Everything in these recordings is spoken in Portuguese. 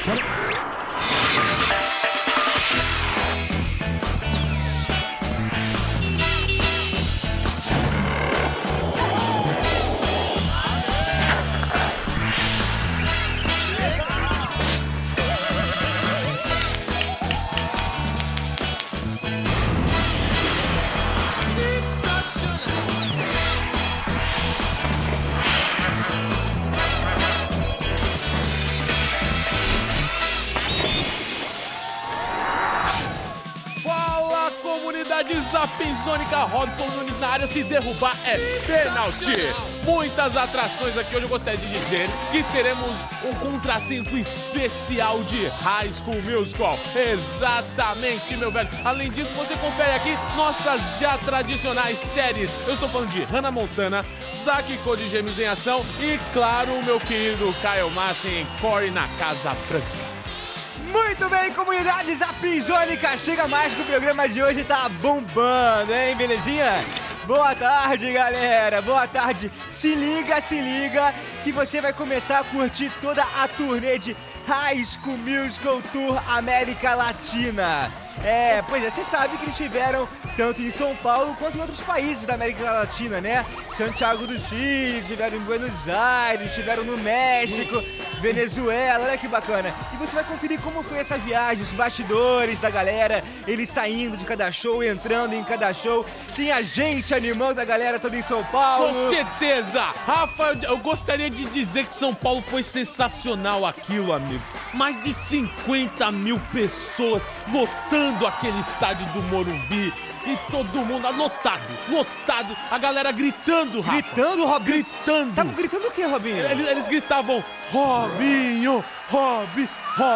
Zapinzônica, Robson Nunes na área, se derrubar é pênalti. Muitas atrações aqui. Hoje eu gostaria de dizer que teremos um contratempo especial de High School Musical. Exatamente, meu velho. Além disso, você confere aqui nossas já tradicionais séries. Eu estou falando de Hannah Montana, Zack e Cody Gêmeos em Ação e, claro, o meu querido Kyle Massey em Cory na Casa Branca. Muito bem, comunidade Zapinzônica, chega mais que o programa de hoje tá bombando, hein, belezinha? Boa tarde, galera, boa tarde. Se liga, que você vai começar a curtir toda a turnê de High School Musical Tour América Latina. Pois é, você sabe que eles tiveram tanto em São Paulo quanto em outros países da América Latina, né? Santiago do Chile, tiveram em Buenos Aires, tiveram no México, Venezuela, olha que bacana. E você vai conferir como foi essa viagem, os bastidores da galera, eles saindo de cada show, entrando em cada show. Tem a gente animando a galera toda em São Paulo. Com certeza! Rafa, eu gostaria de dizer que São Paulo foi sensacional aquilo, amigo. Mais de 50 mil pessoas lotando aquele estádio do Morumbi. E todo mundo lotado, a galera gritando, Rafa. Gritando, Robinho? Gritando. Tava gritando o quê, Robinho? Eles gritavam, Robinho, Rob.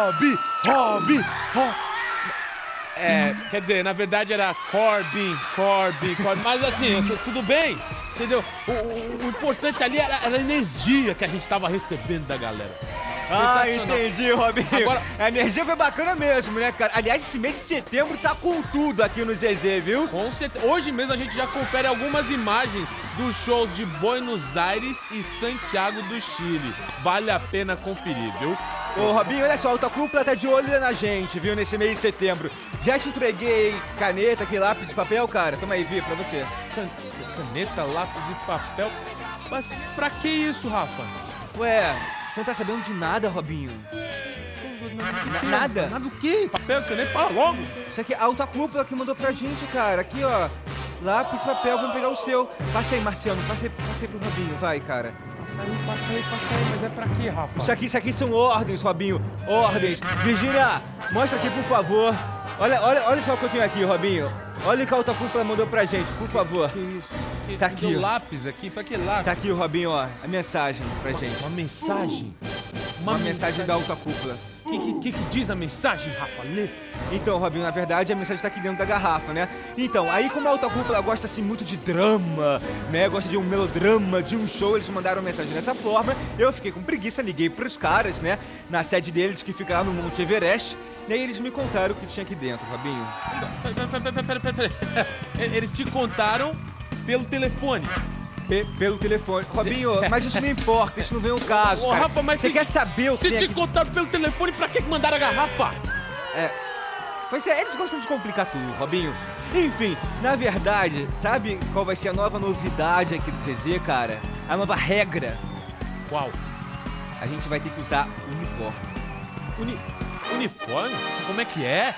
Quer dizer, na verdade era Corbin, mas assim, tudo bem, entendeu? O importante ali era a energia que a gente tava recebendo da galera. Ah, entendi, Robinho. Agora, a energia foi bacana mesmo, né, cara? Aliás, esse mês de setembro tá com tudo aqui no ZZ, viu? Com certeza. Hoje mesmo a gente já confere algumas imagens dos shows de Buenos Aires e Santiago do Chile. Vale a pena conferir, viu? Ô, Robinho, olha só, a Alta Cúpula tá de olho na gente, viu, nesse mês de setembro. Já te entreguei caneta, aqui, lápis e papel, cara? Toma aí, Vi, pra você. Caneta, lápis e papel? Mas pra que isso, Rafa? Ué... Você não tá sabendo de nada, Robinho? Nada? Nada o quê? Papel, caneta, fala logo. Isso aqui é a Alta Cúpula que mandou pra gente, cara. Aqui, ó. Lápis, papel, vamos pegar o seu. Passa aí, Marciano. Passa aí pro Robinho. Vai, cara. Passa aí. Mas é pra quê, Rafa? Isso aqui são ordens, Robinho. Ordens. Virgínia, mostra aqui, por favor. Olha só o que eu tenho aqui, Robinho. Olha o que a Alta Cúpula mandou pra gente, por favor. Que isso? Tá aqui. O lápis aqui? Pra que lápis? Tá aqui, Robinho, ó. A mensagem pra gente. Uma mensagem? Uma mensagem da Alta Cúpula. O que diz a mensagem, Rafa? Lê. Então, Robinho, na verdade a mensagem tá aqui dentro da garrafa, né? Então, aí como a Alta Cúpula gosta assim muito de drama, né? Gosta de um melodrama, de um show, eles mandaram mensagem dessa forma. Eu fiquei com preguiça, liguei pros caras, né? Na sede deles, que fica lá no Monte Everest. E aí eles me contaram o que tinha aqui dentro, Robinho. Pera. Eles te contaram pelo telefone. Pelo telefone. Robinho, mas isso não importa, isso não vem ao caso, cara. Rafa, mas você quer saber o que Se te contaram pelo telefone, pra que mandaram a garrafa? Pois é, eles gostam de complicar tudo, Robinho. Enfim, na verdade, sabe qual vai ser a nova novidade aqui do ZZ, cara? A nova regra. Qual? A gente vai ter que usar uniforme. Uniforme? Como é que é?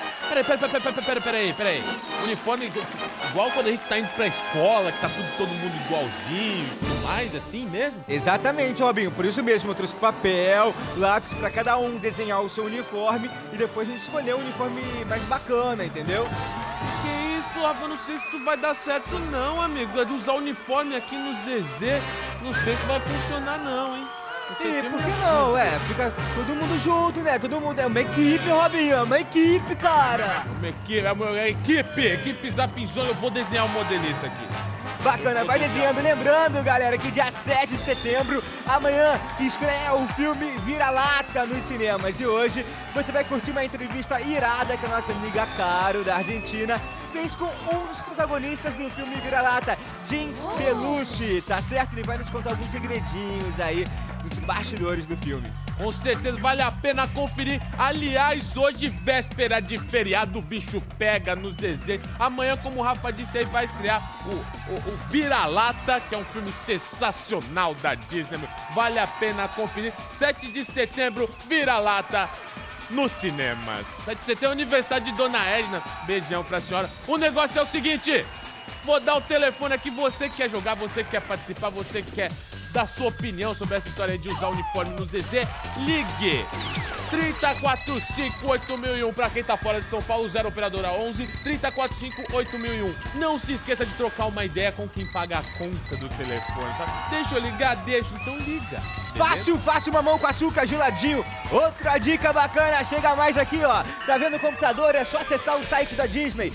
Peraí. Uniforme igual quando a gente tá indo pra escola, que tá todo mundo igualzinho e tudo mais, assim mesmo? Exatamente, Robinho. Por isso mesmo eu trouxe papel, lápis pra cada um desenhar o seu uniforme e depois a gente escolher o uniforme mais bacana, entendeu? Que isso, Rafa? Não sei se isso vai dar certo não, amigo. É de usar uniforme aqui no ZZ, não sei se vai funcionar não, hein? E por que não? Fica todo mundo junto, né? Todo mundo é uma equipe, Robinho, é uma equipe, cara. Uma equipe Zapinzônica, eu vou desenhar o modelito aqui. Bacana, vai desenhando. Lembrando, galera, que dia 7 de setembro, amanhã, estreia o filme Vira-Lata nos cinemas. E hoje você vai curtir uma entrevista irada que a nossa amiga Caro, da Argentina, fez com um dos protagonistas do filme Vira-Lata, Jim Belushi, tá certo? Ele vai nos contar alguns segredinhos aí dos bastidores do filme. Com certeza vale a pena conferir. Aliás, hoje, véspera de feriado, o bicho pega nos desenhos. Amanhã, como o Rafa disse aí, vai estrear o Vira-Lata, que é um filme sensacional da Disney. Vale a pena conferir. 7 de setembro, Vira-Lata nos cinemas. 7 de setembro é aniversário de Dona Edna. Beijão pra senhora. O negócio é o seguinte: vou dar o telefone aqui. Você que quer jogar, você que quer participar, você que quer dar sua opinião sobre essa história de usar uniforme no ZZ, ligue 3045-8001 pra quem tá fora de São Paulo, 0 operadora 11 3045-8001. Não se esqueça de trocar uma ideia com quem paga a conta do telefone, tá? Deixa eu ligar, então liga. Fácil, fácil, mamão com açúcar geladinho. Outra dica bacana, chega mais aqui, ó. Tá vendo o computador? É só acessar o site da Disney,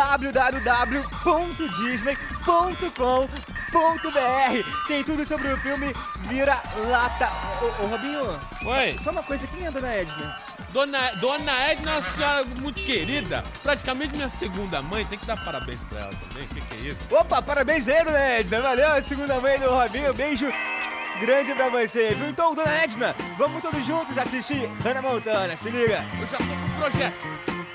www.disney.com.br. Tem tudo sobre o filme Vira-Lata. Ô, Robinho. Oi. Só uma coisa, quem é a Dona Edna? Dona Edna é uma senhora muito querida, praticamente minha segunda mãe, tem que dar parabéns pra ela também, que é isso? Opa, parabéns aí, Dona Edna, valeu, segunda mãe do Robinho, beijo grande pra você, viu? Então, Dona Edna, vamos todos juntos assistir Hannah Montana, se liga. Eu já tô com o projeto.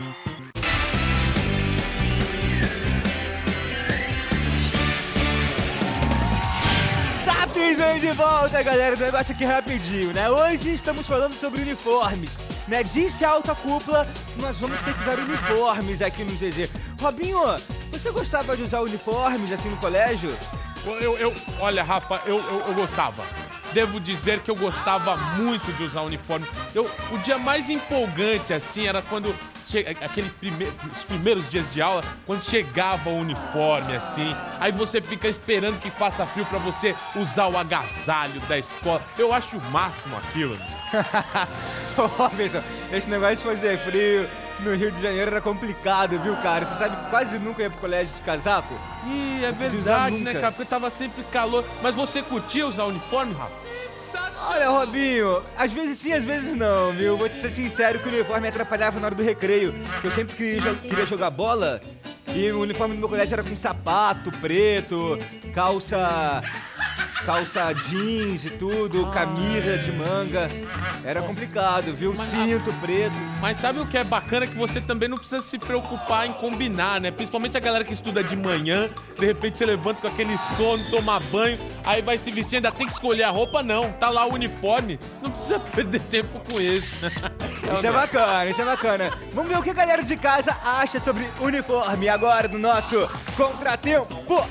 Sapinho de volta, galera, o negócio aqui rapidinho, né? Hoje estamos falando sobre uniformes, né? Disse a alta cúpula, nós vamos ter que usar uniformes aqui no ZZ. Robinho, você gostava de usar uniformes assim no colégio? Olha, Rafa, eu gostava. Devo dizer que eu gostava muito de usar uniforme. O dia mais empolgante, assim, era quando os primeiros dias de aula, quando chegava o uniforme, assim, aí você fica esperando que faça frio pra você usar o agasalho da escola. Eu acho o máximo aquilo. Ô, Robinson, esse negócio de fazer frio no Rio de Janeiro era complicado, viu, cara? Você sabe que quase nunca ia pro colégio de casaco? Ih, é verdade, né, cara? Porque tava sempre calor. Mas você curtia usar uniforme, Rafa? Olha, Robinho, às vezes sim, às vezes não, viu? Vou te ser sincero que o uniforme me atrapalhava na hora do recreio. Eu sempre queria jogar bola e o uniforme do meu colégio era com sapato preto, calça jeans e tudo, camisa de manga. Era complicado, viu? Cinto preto. Mas sabe o que é bacana? Que você também não precisa se preocupar em combinar, né? Principalmente a galera que estuda de manhã, de repente você levanta com aquele sono, toma banho, aí vai se vestir, ainda tem que escolher a roupa, não. Tá lá o uniforme, não precisa perder tempo com isso. Isso é bacana, isso é bacana. Vamos ver o que a galera de casa acha sobre uniforme agora no nosso Contratempo.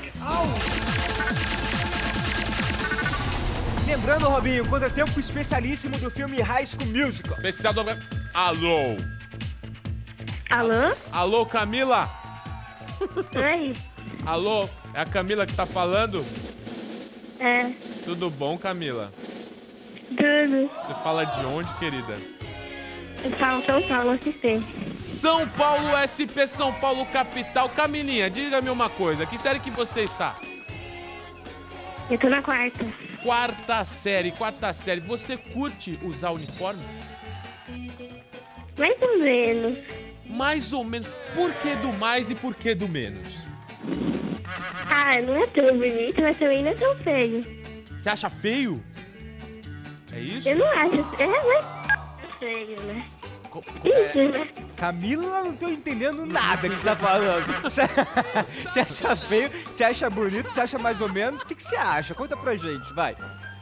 Lembrando, Robinho, Contratempo especialíssimo do filme High School Musical. Especial do... Alô? Alô? Alô, Camila? Oi? Alô? É a Camila que tá falando? É. Tudo bom, Camila? Tudo. Você fala de onde, querida? Eu falo São Paulo, SP. São Paulo, SP, São Paulo, capital. Camilinha, diga-me uma coisa. Que série que você está? Eu tô na quarta. Quarta série. Você curte usar uniforme? Mais ou menos. Mais ou menos. Por que do mais e por que do menos? Ah, não é tão bonito, mas também não é tão feio. Você acha feio? É isso? Eu não acho. Não é feio, né? Isso, né? Camila, não tô entendendo nada que você tá falando. Você acha feio? Você acha bonito? Você acha mais ou menos? O que você acha? Conta pra gente, vai.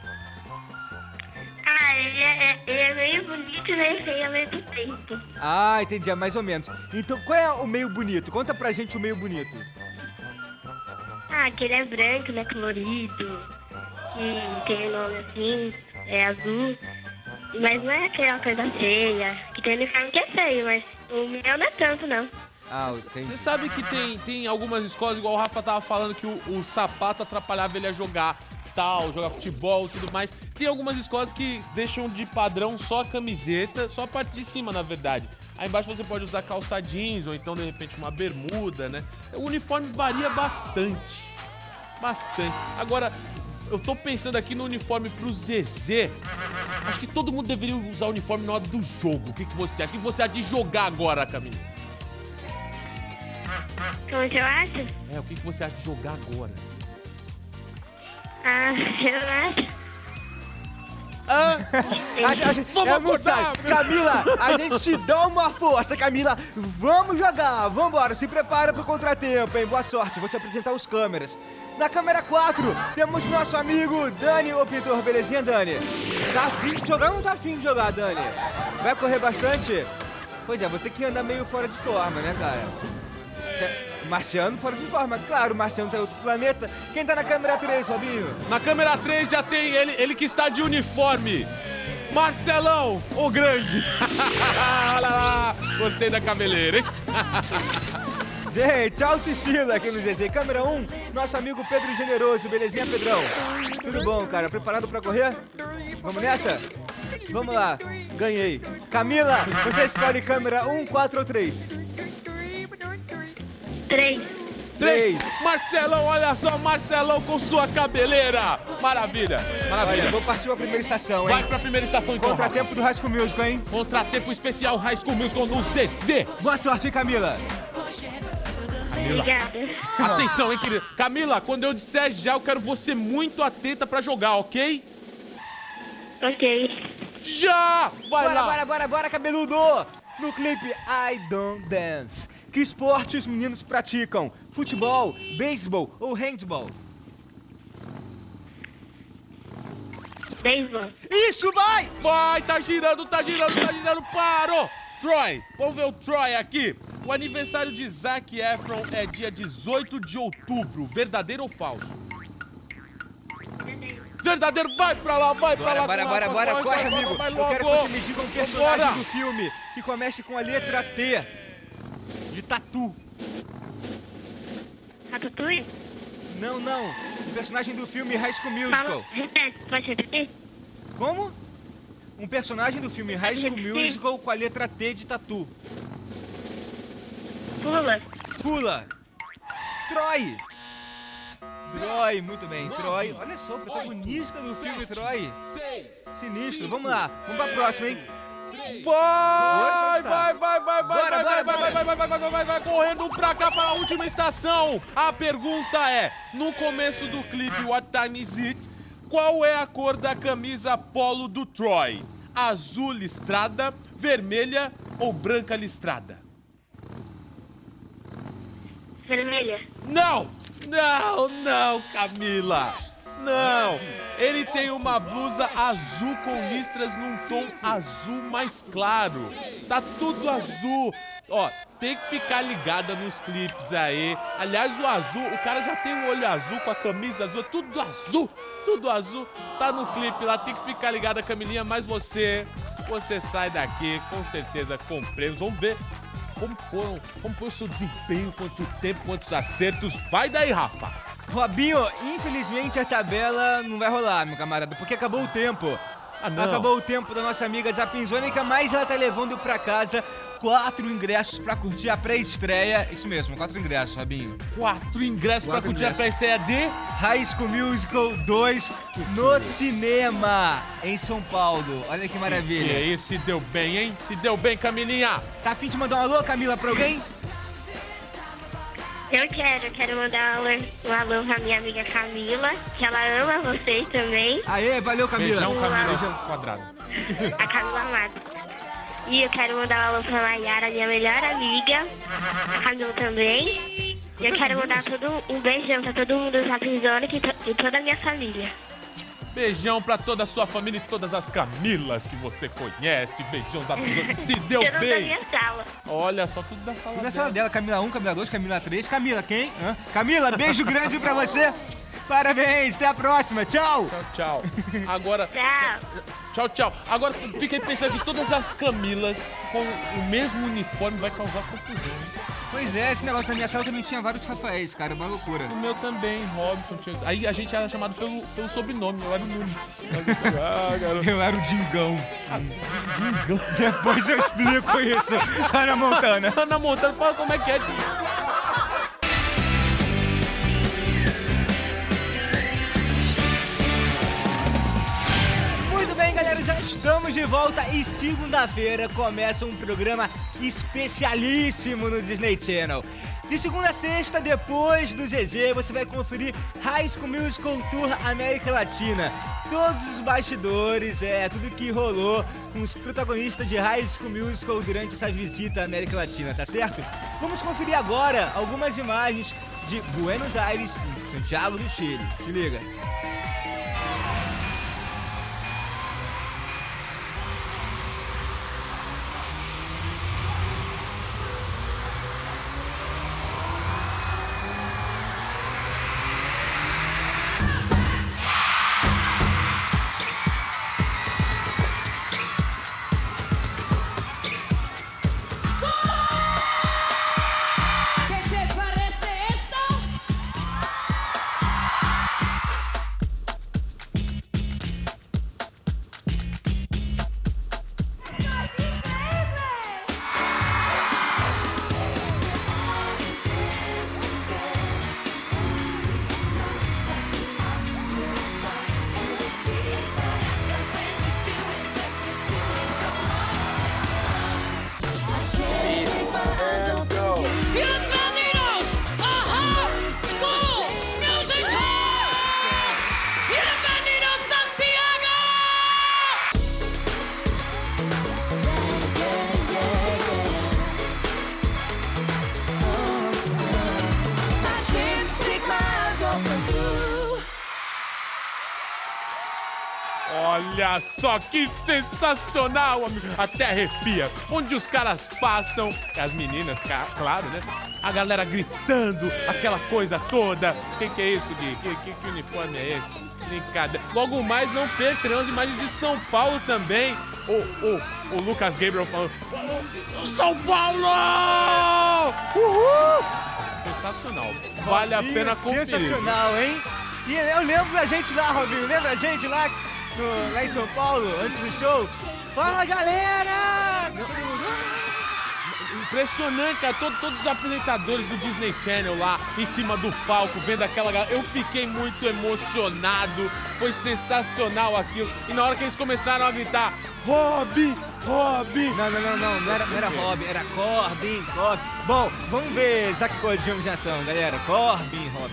Ah, ele é meio bonito e meio feio ao mesmo tempo. Ah, entendi, é mais ou menos. Então, qual é o meio bonito? Conta pra gente o meio bonito. Ah, que ele é branco, né? Colorido. E tem o nome assim, é azul. Mas não é aquela coisa feia. Que tem uniforme que é feio, mas o meu não é tanto, não. Ah, entendi. Você sabe que tem algumas escolas, igual o Rafa tava falando, que o sapato atrapalhava ele a jogar tal, jogar futebol e tudo mais. Tem algumas escolas que deixam de padrão só a camiseta, só a parte de cima, na verdade. Aí embaixo você pode usar calça jeans ou então, de repente, uma bermuda, né? O uniforme varia bastante. Bastante. Agora, eu tô pensando aqui no uniforme pro ZZ. Acho que todo mundo deveria usar o uniforme na hora do jogo. O que você acha? O que você acha de jogar agora, Camila? Como que eu acho? O que você acha de jogar agora? Ah, eu acho. Vamos acordar! Camila, a gente te dá uma força, Camila. Vamos jogar, vambora. Se prepara pro contratempo, hein? Boa sorte, vou te apresentar os câmeras. Na câmera 4, temos nosso amigo Dani, o pintor. Belezinha, Dani? Tá afim de jogar ou não tá afim de jogar, Dani? Vai correr bastante? Pois é, você que anda meio fora de forma, né, cara? Marciano fora de forma, claro, o Marciano tá em outro planeta. Quem tá na câmera 3, Robinho? Na câmera 3 já tem ele que está de uniforme. Marcelão, o grande. Olha lá, gostei da cabeleira, hein? Gente, autoestima aqui no GG. Câmera 1, nosso amigo Pedro Generoso. Belezinha, Pedrão? Tudo bom, cara? Preparado pra correr? Vamos nessa? Vamos lá. Ganhei. Camila, você escolhe câmera 1, 4 ou 3? 3. Marcelão, olha só, Marcelão com sua cabeleira. Maravilha, maravilha. Olha, vou partir pra primeira estação, hein? Vai pra primeira estação então. Contratempo do High School Musical, hein? Contratempo especial High School Musical no CC. Boa sorte, hein, Camila? Obrigada. Atenção, hein, querida. Camila, quando eu disser já, eu quero você muito atenta pra jogar, ok? Ok. Já! Vai lá! Bora, cabeludo! No clipe I Don't Dance, que esporte os meninos praticam? Futebol, beisebol ou handball? Beisebol. Isso, vai! Vai, tá girando, parou! Troy, vamos ver o Troy aqui. O aniversário de Zac Efron é dia 18 de outubro, verdadeiro ou falso? Verdadeiro, vai pra lá, Bora, corre, vai, amigo. vai Eu logo. quero que você me diga um personagem Vambora. do filme que comece com a letra T, de tatu. Ratatouille? Não, um personagem do filme High School Musical. Repete, pode repetir? Como? Um personagem do filme High School Sim. Musical com a letra T de tatu. Pula. Troy, muito bem. Troy, olha só, o protagonista do filme Troy. Sinistro, vamos lá. Vamos pra próxima, hein? Vai correndo pra cá, pra última estação. A pergunta é, no começo do clipe What Time Is It, qual é a cor da camisa polo do Troy? Azul listrada, vermelha ou branca listrada? Vermelha. Não, Camila. Não, ele tem uma blusa azul com listras num tom azul mais claro. Tá tudo azul. Ó, tem que ficar ligada nos clipes aí. Aliás, o azul, o cara já tem o olho azul com a camisa azul, tudo azul. Tá no clipe lá, tem que ficar ligada, Camilinha, mas você sai daqui, com certeza, com prêmios. Vamos ver como foi o seu desempenho, quanto tempo, quantos acertos. Vai daí, Rafa. Robinho, infelizmente a tabela não vai rolar, meu camarada, porque acabou o tempo. Não. Acabou o tempo da nossa amiga Zapinzônica, mas ela tá levando pra casa 4 ingressos pra curtir a pré-estreia. Isso mesmo, 4 ingressos, Robinho. 4 ingressos pra curtir a pré-estreia de High School Musical 2 no cinema, em São Paulo. Olha que maravilha. Que isso, se deu bem, hein? Se deu bem, Camilinha. Tá a fim de mandar um alô, Camila, pra alguém? Eu quero mandar um alô pra minha amiga Camila, que ela ama vocês também. Aê, valeu, Camila. Beijão, Camila. Beijão. Quadrado. A Camila Matos. E eu quero mandar um alô pra Mayara, minha melhor amiga. A Camila também. E eu quero mandar um beijão pra todo mundo da Zapinzônica e toda a minha família. Beijão pra toda a sua família e todas as Camilas que você conhece. Beijão da Se deu Eu não da bem. minha sala. Olha só, tudo da sala Na dela. sala dela, Camila 1, Camila 2, Camila 3. Camila quem? Camila, beijo grande pra você. Parabéns, até a próxima. Tchau. Tchau. Agora, tchau. Agora fiquei pensando que todas as Camilas com o mesmo uniforme vai causar confusão. Pois é, esse negócio na minha sala também tinha vários Rafaéis, cara, uma loucura. O meu também, Robson. Aí a gente era chamado pelo sobrenome, eu era o Nunes. Garoto. Eu era o Dingão. Dingão. Depois eu explico isso. Ana Montana. Ana Montana, fala como é que é. Muito bem, galera, já estamos de volta e segunda-feira começa um programa especialíssimo no Disney Channel. De segunda a sexta, depois do GG, você vai conferir High School Musical Tour América Latina. todos os bastidores, tudo que rolou com os protagonistas de High School Musical durante essa visita à América Latina, tá certo? Vamos conferir agora algumas imagens de Buenos Aires e Santiago do Chile. Se liga. Olha só que sensacional, amigo. Até arrepia. Onde os caras passam, as meninas, claro, né? A galera gritando, aquela coisa toda. Que é isso, Gui? Que uniforme é esse? Brincadeira. Logo mais, não percam as imagens de São Paulo também. O Lucas Gabriel falando: São Paulo! Uhul! Sensacional. Vale a pena conferir. Sensacional, hein? E eu lembro da gente lá, Robinho. Lembra a gente lá em São Paulo, antes do show? Fala, galera! Impressionante, cara. Todos os apresentadores do Disney Channel lá em cima do palco, vendo aquela galera. Eu fiquei muito emocionado. Foi sensacional aquilo. E na hora que eles começaram a gritar: Rob! Não era Rob, era Corbin. Bom, vamos ver essa coisa de imaginação, galera. Corbin, Rob.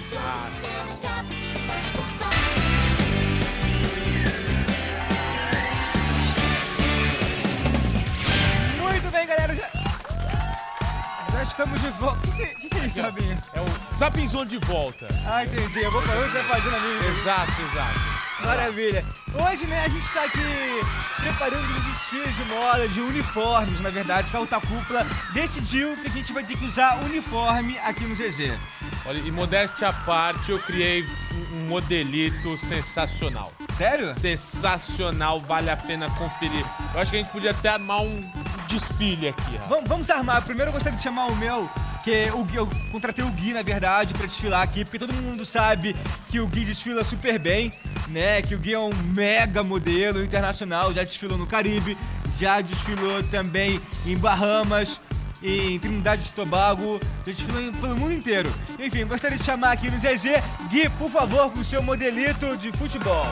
Muito bem, galera. Já estamos de volta. O que é isso, Robinho? É o Zapinzão de volta. Ah, entendi. Eu vou pra onde você vai fazendo a minha. Exato. Maravilha. Hoje, né, a gente tá aqui preparando um desfile de moda, de uniformes, na verdade, que a Alta Cúpula decidiu que a gente vai ter que usar uniforme aqui no ZZ. Olha, e modéstia à parte, eu criei um modelito sensacional. Sério? Sensacional, vale a pena conferir. Eu acho que a gente podia até armar um desfile aqui, rapaz. Vamos armar. Primeiro eu gostaria de chamar o meu, que eu contratei o Gui, na verdade, pra desfilar aqui, porque todo mundo sabe que o Gui desfila super bem, né? Que o Gui é um mega modelo internacional, já desfilou no Caribe, já desfilou também em Bahamas, em Trindade e Tobago, já desfilou pelo mundo inteiro. Enfim, gostaria de chamar aqui no ZZ, Gui, por favor, com o seu modelito de futebol.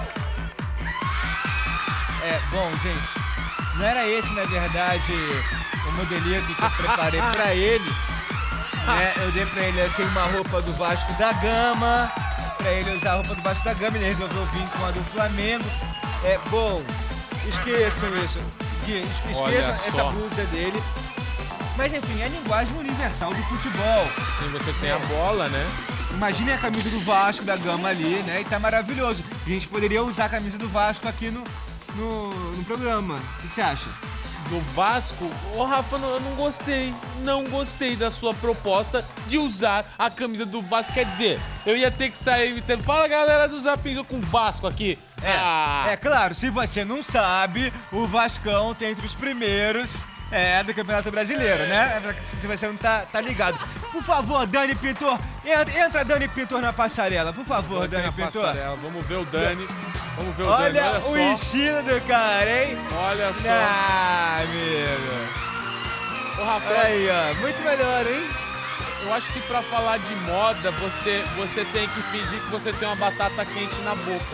Bom, gente, não era esse, na verdade, o modelito que eu preparei pra ele, né? Eu dei pra ele, assim, uma roupa do Vasco da Gama, pra ele usar a roupa do Vasco da Gama, ele resolveu vir com a do Flamengo. Bom, esqueçam isso, esqueçam essa blusa dele. Mas, enfim, é a linguagem universal do futebol. Sim, você tem a bola, né? Imagine a camisa do Vasco da Gama ali, né? E tá maravilhoso. A gente poderia usar a camisa do Vasco aqui no programa. O que você acha? Do Vasco? Rafa, eu não gostei da sua proposta de usar a camisa do Vasco. Quer dizer, eu ia ter que sair imitando. Fala, galera do Zapinho com o Vasco aqui. Claro, se você não sabe, o Vascão tá entre os primeiros do Campeonato Brasileiro, né? Se você não tá ligado. Por favor, Dani Pintor, entra Dani Pintor na passarela, por favor, Dani Pintor. Vamos ver o Dani. Olha o estilo do cara, hein? Olha só. Amigo. Ô, Rafael. Aí, ó, muito melhor, hein? Eu acho que pra falar de moda, você tem que fingir que você tem uma batata quente na boca.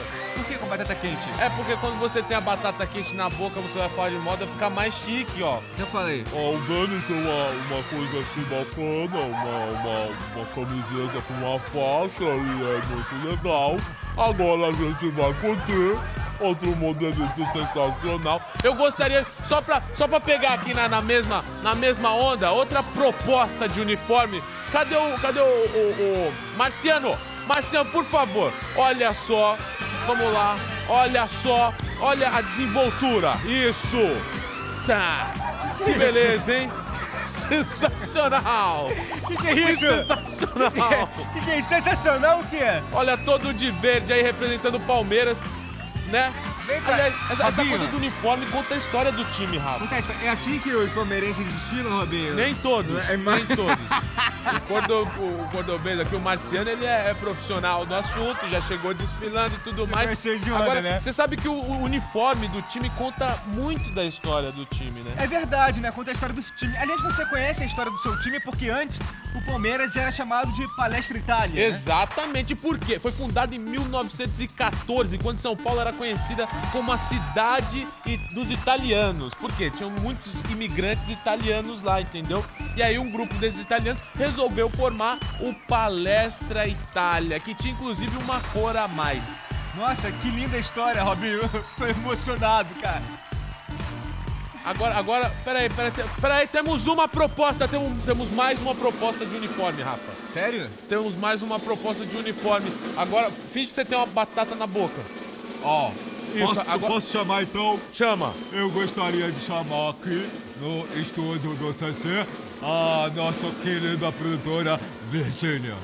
Por que com batata quente? É porque quando você tem a batata quente na boca, você vai falar de moda, fica mais chique, ó. Eu falei. Ó, o Dani tem uma coisa assim bacana, uma camiseta com uma faixa e é muito legal. Agora a gente vai poder outro modelito sensacional. Eu gostaria, só pra pegar aqui na mesma onda, outra proposta de uniforme. Cadê o Marciano? Marciano, por favor, olha só. Vamos lá, olha só. Olha a desenvoltura. Isso. Tá. Que beleza, hein? Sensacional! Que é isso? Sensacional! Que é isso? Sensacional o quê? Olha, todo de verde aí representando o Palmeiras, né? Vem cá, Aliás, essa Robinho. coisa do uniforme conta a história do time, Rafa. É assim que os palmeirenses desfilam, Robinho? Nem todos, É mais- nem todos. O cordobês aqui, o Marciano, ele é profissional do assunto, já chegou desfilando e tudo mais. conheceu de onda, Agora, né? você sabe que o uniforme do time conta muito da história do time, né? É verdade, né? Conta a história do time. Aliás, você conhece a história do seu time porque antes o Palmeiras era chamado de Palestra Itália, né? Exatamente, por quê? Foi fundado em 1914, quando São Paulo era conhecida como a cidade dos italianos. Por quê? Tinham muitos imigrantes italianos lá, entendeu? E aí um grupo desses italianos resolveu formar o Palestra Itália, que tinha inclusive uma cor a mais. Nossa, que linda história, Robinho. Tô emocionado, cara. Agora, peraí, temos uma proposta, temos mais uma proposta de uniforme, Rafa. Sério? Temos mais uma proposta de uniforme. Agora, finge que você tem uma batata na boca. Ó, Isso, agora- posso chamar então? Chama. Eu gostaria de chamar aqui no estúdio do CC a nossa querida produtora Virgínia.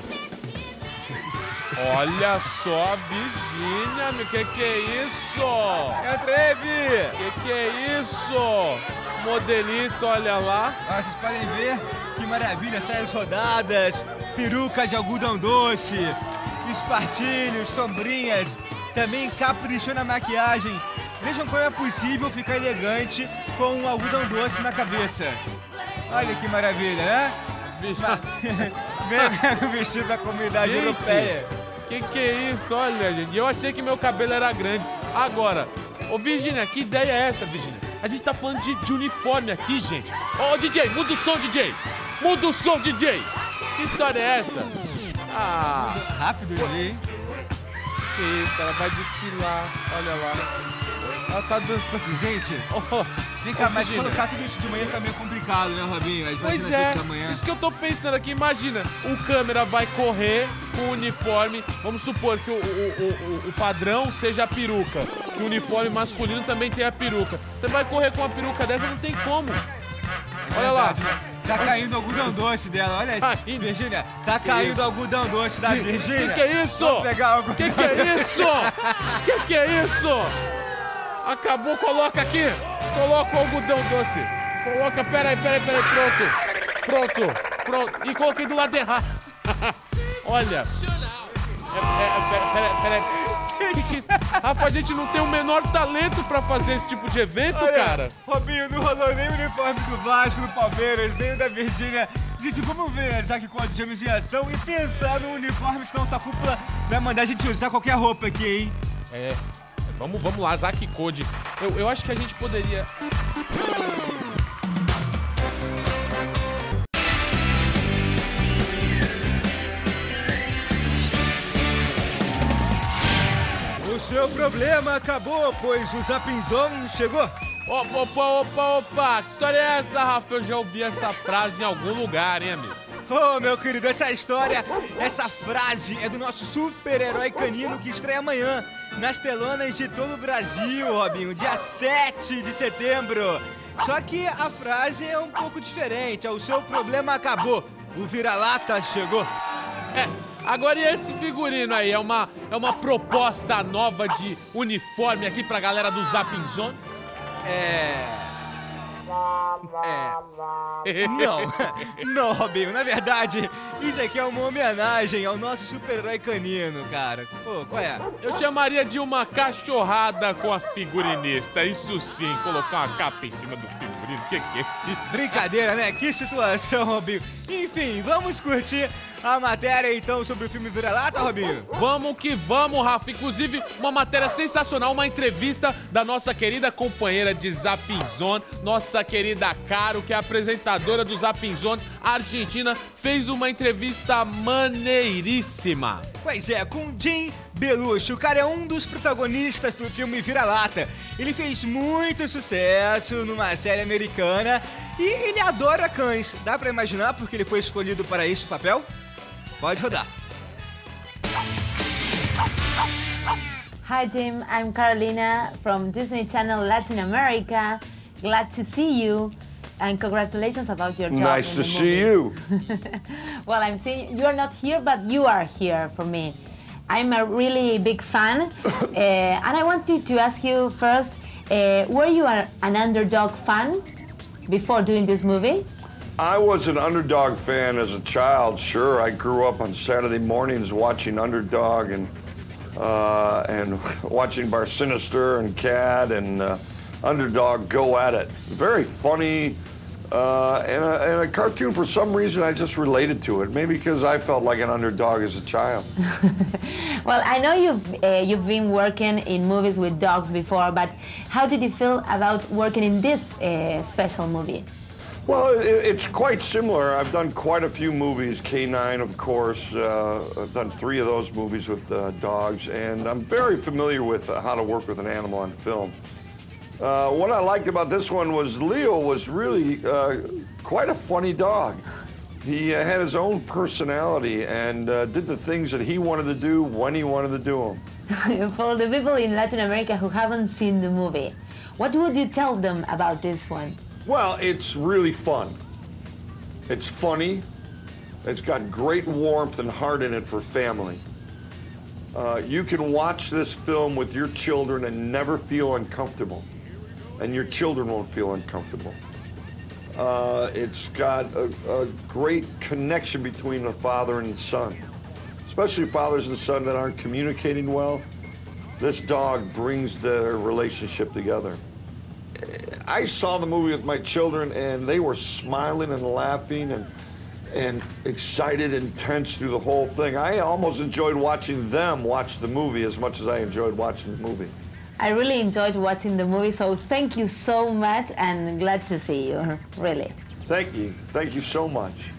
Olha só a Virgínia, meu, que é isso? Atreve! Que é isso? Modelito, olha lá. Ah, vocês podem ver que maravilha, saias rodadas, peruca de algodão doce, espartilhos, sombrinhas, também caprichou na maquiagem. Vejam como é possível ficar elegante com um algodão doce na cabeça. Olha que maravilha, né? Bicho, Mesmo o vestido da comunidade Gente. europeia. que é isso? Olha, gente, eu achei que meu cabelo era grande. Agora, ô Virgínia, que ideia é essa, Virgínia? A gente tá falando de uniforme aqui, gente. Ô, DJ, muda o som, DJ. Muda o som, DJ. Que história é essa? Ah, Rápido, hein? que isso, ela vai desfilar. Olha lá. Ela tá dançando. Gente, Oh, vem cá, ô, mas Virgínia. colocar tudo isso de manhã fica meio complicado, né, Robinho? Mas Pois imagina é, tudo da manhã. isso que eu tô pensando aqui. Imagina, o câmera vai correr com o uniforme. Vamos supor que o padrão seja a peruca. Que o uniforme masculino também tem a peruca. Você vai correr com uma peruca dessa, não tem como. Olha lá. Verdade, né? Tá caindo o algodão doce dela, olha aí. Caindo. Virgínia, tá caindo o algodão doce da Virgínia. Que é isso? Vamos pegar o algodão Que é isso? Que é isso? Acabou, coloca aqui. Coloca o algodão doce. Coloca, peraí, pronto. E coloquei do lado errado. Olha. Peraí. Rafa, a gente não tem o menor talento pra fazer esse tipo de evento, Olha, cara. Robinho, não rolou nem o uniforme do Vasco, do Palmeiras, nem o da Virgínia. Gente, vamos ver a Jaque Code Gêmeos em ação e pensar no uniforme, senão a cúpula vai mandar a gente usar qualquer roupa aqui, hein? É. Vamos lá, Zack Code. Eu acho que a gente poderia. O seu problema acabou, pois o Zapinzão chegou. Opa, que história é essa, Rafa? Eu já ouvi essa frase em algum lugar, hein, amigo? Oh, meu querido, essa história, essa frase é do nosso super-herói canino que estreia amanhã nas telonas de todo o Brasil, Robinho, dia 7 de setembro. Só que a frase é um pouco diferente, o seu problema acabou, o vira-lata chegou. Agora e esse figurino aí? É uma proposta nova de uniforme aqui pra galera do Zapping Zone? Não, Robinho, na verdade, isso aqui é uma homenagem ao nosso super-herói canino, cara. Pô, qual é? Eu chamaria de uma cachorrada com a figurinista. Isso sim, colocar uma capa em cima do figurinista. Robinho, que é isso? Brincadeira, né? Que situação, Robinho. Enfim, vamos curtir a matéria, então, sobre o filme Vira-Lata, Robinho? Vamos que vamos, Rafa. Inclusive, uma matéria sensacional, uma entrevista da nossa querida companheira de Zapping Zone, nossa querida Caro, que é apresentadora do Zapping Zone, argentina, fez uma entrevista maneiríssima. Pois é, com Jim Belushi. O cara é um dos protagonistas do filme Vira-Lata. Ele fez muito sucesso numa série americana e ele adora cães. Dá pra imaginar porque ele foi escolhido para este papel? Pode rodar. Hi Jim, I'm Carolina from Disney Channel Latin America. Glad to see you and congratulations about your job. Nice to see you. Well, I'm seeing you're not here, but you are here for me. I'm a really big fan, and I wanted to ask you first, were you an underdog fan before doing this movie? I was an Underdog fan as a child, sure. I grew up on Saturday mornings watching Underdog and watching Bar Sinister and Cad and Underdog go at it. Very funny, and a cartoon, for some reason, I just related to it. Maybe because I felt like an underdog as a child. Well, I know you've been working in movies with dogs before, but how did you feel about working in this special movie? Well, it's quite similar. I've done quite a few movies, K9, of course. I've done 3 of those movies with dogs, and I'm very familiar with how to work with an animal on film. What I liked about this one was Leo was really quite a funny dog. He had his own personality and did the things that he wanted to do when he wanted to do them. For the people in Latin America who haven't seen the movie, what would you tell them about this one? Well, it's really fun. It's funny. It's got great warmth and heart in it for family. You can watch this film with your children and never feel uncomfortable. And your children won't feel uncomfortable. It's got a great connection between the father and the son. Especially fathers and sons that aren't communicating well. This dog brings their relationship together. I saw the movie with my children and they were smiling and laughing and excited and tense through the whole thing. I almost enjoyed watching them watch the movie as much as I enjoyed watching the movie. I really enjoyed watching the movie, so thank you so much and glad to see you, really. Thank you. Thank you so much.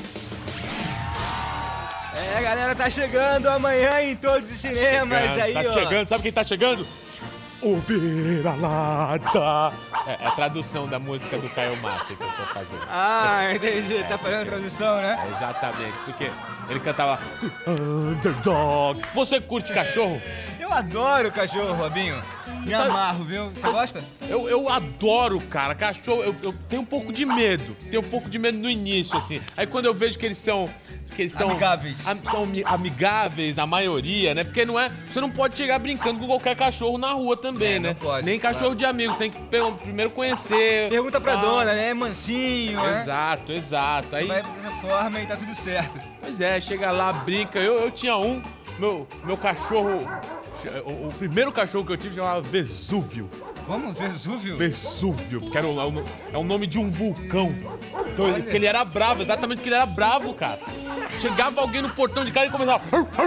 É, galera, tá chegando amanhã em todos os cinemas aí, tá ó. chegando, sabe quem tá chegando? O Vira-Lata. É a tradução da música do Caio Massa que eu tô fazendo. Ah, entendi. Tá fazendo a tradução, né? É, exatamente, porque ele cantava Underdog. Você curte cachorro? Eu adoro cachorro, Robinho. Me amarro, viu? Você gosta? Eu adoro, cara. Cachorro, eu tenho um pouco de medo. Tenho um pouco de medo no início, assim. Aí quando eu vejo que eles são... amigáveis. São amigáveis, a maioria, né? Porque não é... Você não pode chegar brincando com qualquer cachorro na rua também, né? Não pode. Nem cachorro de amigo. Tem que primeiro conhecer. Pergunta pra dona, né? Mansinho, né? Exato, exato. Aí, vai dessa forma e tá tudo certo. pois é, chega lá, brinca. Eu tinha meu cachorro... O primeiro cachorro que eu tive chamava Vesúvio. Como? Vesúvio? Vesúvio, porque é o nome de um vulcão. Então, porque ele era bravo, exatamente porque ele era bravo, cara. Chegava alguém no portão de casa e começava...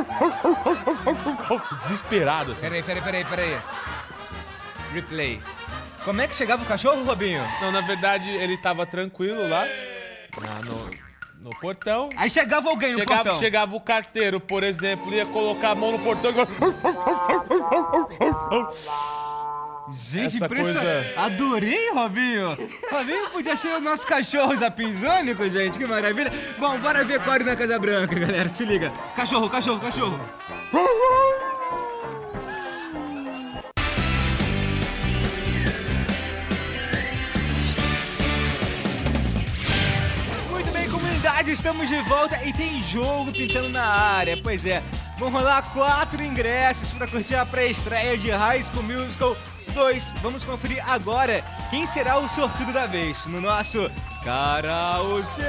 Desesperado, assim. Peraí. Replay. Como é que chegava o cachorro, Robinho? Não, na verdade, ele tava tranquilo lá, no portão. Aí chegava alguém no portão. Chegava o carteiro, por exemplo, ia colocar a mão no portão e... Gente, essa impressionante. coisa... Adorei, Robinho. Robinho podia ser o nosso cachorro zapinzônico, gente. Que maravilha. Bom, bora ver Core na Casa Branca, galera. Se liga. Cachorro. Muito bem, comunidade. Estamos de volta e tem jogo pintando na área. Pois é. Vão rolar 4 ingressos para curtir a pré-estreia de High School Musical 2. Vamos conferir agora quem será o sortudo da vez no nosso Karaokê.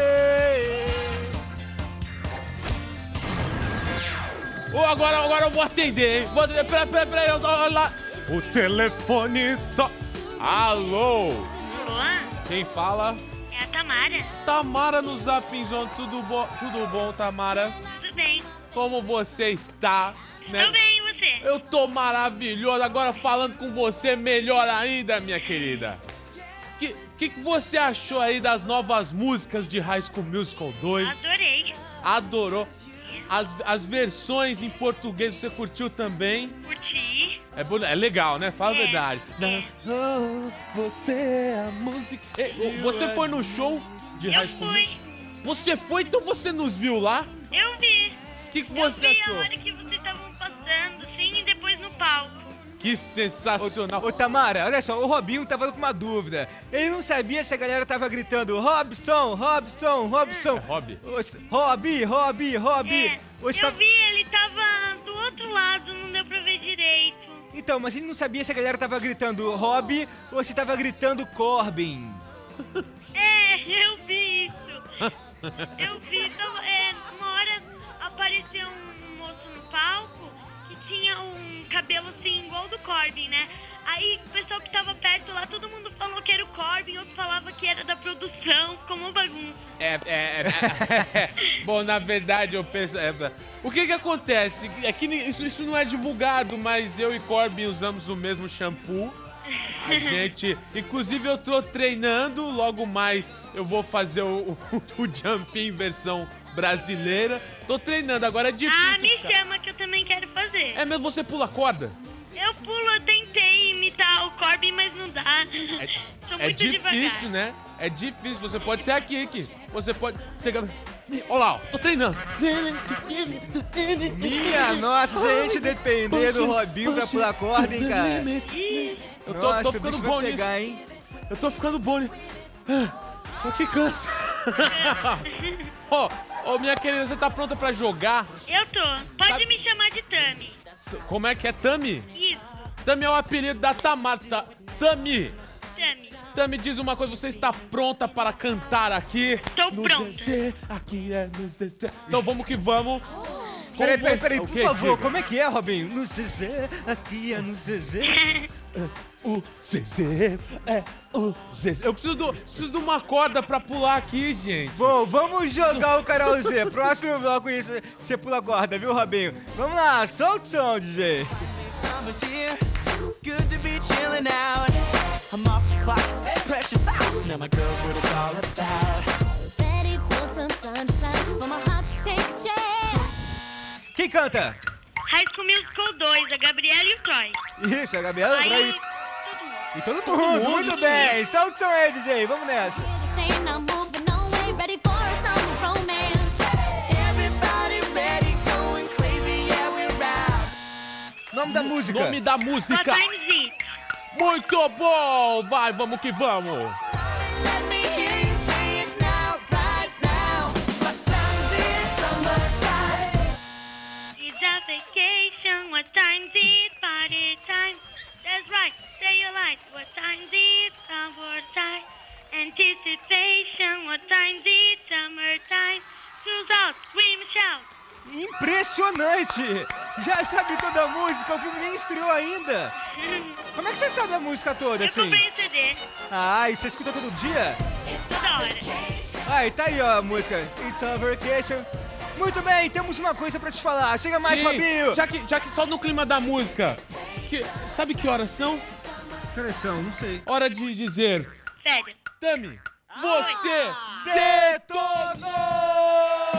Agora eu vou atender, hein? Peraí, olha lá. O telefone tá... Alô? Olá, Quem fala? É a Tamara. Tamara no Zapinzone, tudo bom, Tamara? Tudo bem. Como você está? Né? Tô bem, e você? Eu tô maravilhoso, agora falando com você melhor ainda, minha querida. Que você achou aí das novas músicas de High School Musical 2? Adorei. Adorou. As versões em português você curtiu também? Curti. É legal, né? Fala a É, verdade. é. Você é a música. Você foi no show de High Eu School fui. Musical? Você foi? Então você nos viu lá? Eu vi. O que Eu você vi achou? a hora que vocês estavam passando, sim, e depois no palco. Que sensacional. Ô, Tamara, olha só, o Robinho tava com uma dúvida. Ele não sabia se a galera tava gritando Robson, Robson, Robson. É Rob? Robbie. É, Você eu tá- vi, ele tava do outro lado, não deu pra ver direito. Então, mas ele não sabia se a galera tava gritando Robbie ou se tava gritando Corbin. É, eu vi isso. Eu vi, uma hora apareceu um moço no palco que tinha um cabelo assim, igual do Corbin, né? Aí o pessoal que tava perto lá, todo mundo falou que era o Corbin, outro falava que era da produção, ficou uma bagunça. Bom, na verdade, eu penso... O que acontece? É que isso não é divulgado, mas eu e Corbin usamos o mesmo shampoo. A gente... Inclusive, eu tô treinando, logo mais eu vou fazer o jumping versão brasileira. Tô treinando, agora é difícil. Ah, me cara. chama que eu também quero fazer. É mesmo, você pula corda? Eu tentei imitar o Corbin, mas não dá. Sou É muito difícil, devagar. né? É difícil. Você pode ser aqui. Você pode... Olha lá, ó, tô treinando. Minha nossa, se a gente depender do Robinho pra pular corda, hein, cara. Eu tô Nossa, o ficando bicho bom vai nisso. pegar, hein. Eu tô ficando bom nisso. Só que cansa. Ô, minha querida, você tá pronta pra jogar? Eu tô. Pode Sabe- me chamar de Tami. Como é que é, Tami? Isso, Tami é o apelido da Tamara. Tami, Tami. Tami, diz uma coisa, você está pronta para cantar aqui? Tô no pronta. ZZ, aqui é no ZZ. Então vamos que vamos. Peraí, O por quê? favor, Diga. como é que é, Robinho? No ZZ, aqui é no ZZ. O ZZ é o ZZ. Eu preciso de uma corda pra pular aqui, gente. Bom, vamos jogar o Carol Z. Próximo bloco isso, você pula corda, viu, Robinho? Vamos lá, solta o som, DJ. Summer's here, good to be chilling out. I'm off the clock, precious hours. Now my girl's what it's all about. Ready for some sunshine, for my heart to take a chance. Quem canta? High School Musical 2, a Gabriela e o Troy. Isso, a Gabriela Aí, Troy. todo mundo. E todo mundo, muito bem. Solta o som aí, DJ, vamos nessa. Here to stay, not moving away, ready for some romance. Everybody ready, going crazy, yeah, we're out. Nome da música. Nome da What música. time is it? Muito bom. Vai, vamos que vamos. Let me hear you say it now, right now. My time's in summertime. It's a vacation. What time is it? Party time. That's right. Say your life. What time is it? Summertime. Anticipation. What time is it? Summertime. Cruise out. Scream, shout. Impressionante! Já sabe toda a música, o filme nem estreou ainda. Como é que você sabe a música toda, Eu assim? comprei o CD. Ah, e você escuta todo dia? Toda hora. Ah, e tá aí, ó, a música. It's a vacation. Muito bem, temos uma coisa pra te falar. Chega mais, Sim, Fabinho. já que só no clima da música. Sabe que horas são? Que horas são? Não sei. Hora de dizer... Sério. Tami, você detonou!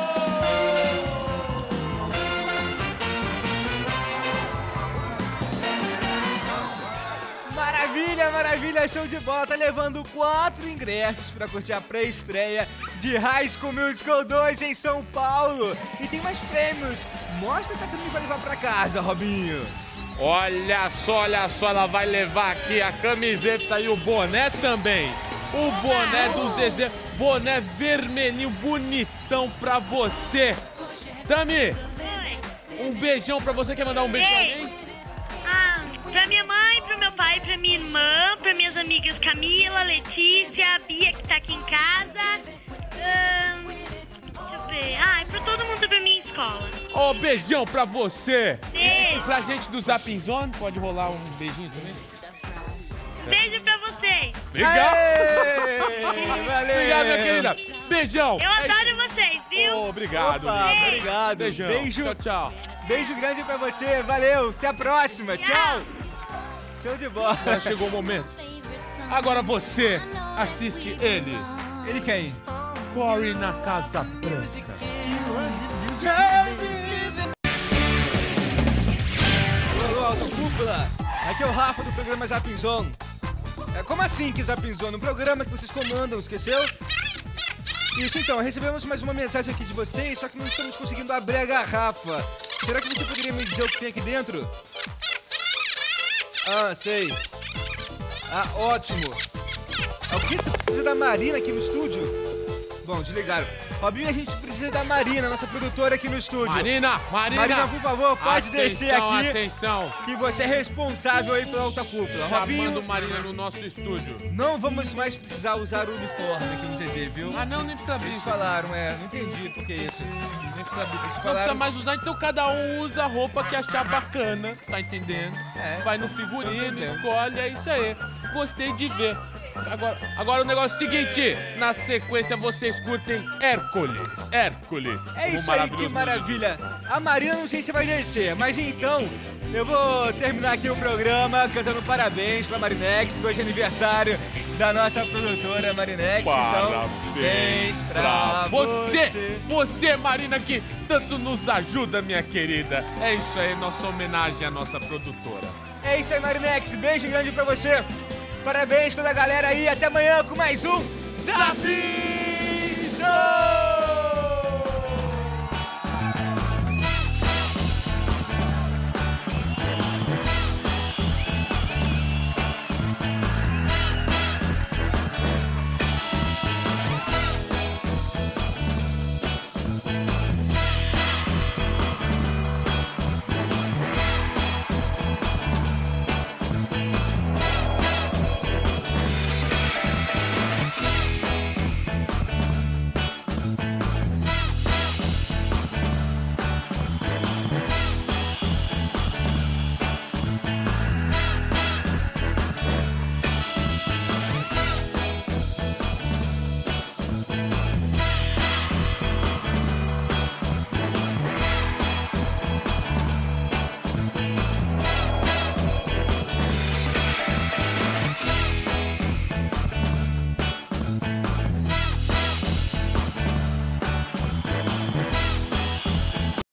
Maravilha, maravilha, show de bola. Tá levando 4 ingressos pra curtir a pré-estreia de High School Musical 2 em São Paulo. E tem mais prêmios. Mostra que a Tami vai levar pra casa, Robinho. Olha só, ela vai levar aqui a camiseta e o boné também. O boné do Zezé, boné vermelhinho, bonitão pra você. Tami, Oi. um beijão pra você. Quer mandar um beijo pra Ei. alguém? Pra minha mãe, pro meu pai, pra minha irmã, pra minhas amigas Camila, Letícia, a Bia que tá aqui em casa. Deixa eu ver. E pra todo mundo da minha escola. Ô, beijão pra você. Beijo. E pra gente do Zapinzone, pode rolar um beijinho também? Beijo pra vocês. Obrigado. Valeu. Obrigado, minha querida. Beijão. Eu adoro vocês, viu? Obrigado. Opa, obrigado. Beijão. Beijo. Tchau, tchau. Beijo grande pra você. Valeu. Até a próxima. Tchau. Show de bola. Já chegou o momento. Agora você assiste ele. Ele quem? Corre na Casa Branca. Alô, Alta Cúpula. Aqui é o Rafa do programa Zapping Zone. Como assim que Zapping Zone? Um programa que vocês comandam, esqueceu? Isso então, recebemos mais uma mensagem aqui de vocês, só que não estamos conseguindo abrir a garrafa. Será que você poderia me dizer o que tem aqui dentro? Ah, sei. Ah, ótimo. O que você precisa da Marina aqui no estúdio? Bom, desligaram. Robinho, a gente precisa da Marina, nossa produtora aqui no estúdio. Marina, Marina, por favor, pode descer aqui. Atenção. Que você é responsável aí pela Alta Cúpula. Robinho, Chamando Marina no nosso estúdio. não vamos mais precisar usar o uniforme aqui no ZZ, viu? Ah, não, nem precisa abrir Eles isso. falaram, não entendi por que isso. Nem precisa abrir. Não falaram- precisa mais usar, então cada um usa a roupa que achar bacana, tá entendendo? É. Vai no Tô figurino, entendendo. escolhe, é isso aí. Gostei de ver. Agora o negócio é o seguinte, na sequência vocês curtem Hércules. Hércules. É o isso aí, maravilhoso que mundo maravilha. A Marina não sei se vai descer, mas então eu vou terminar aqui o programa cantando parabéns pra Marinex, que hoje é aniversário da nossa produtora Marinex. Parabéns Então, pra você. Você, Marina, que tanto nos ajuda, minha querida. É isso aí, nossa homenagem à nossa produtora. É isso aí, Marinex. Beijo grande pra você. Parabéns toda a galera aí. Até amanhã com mais um Zapping!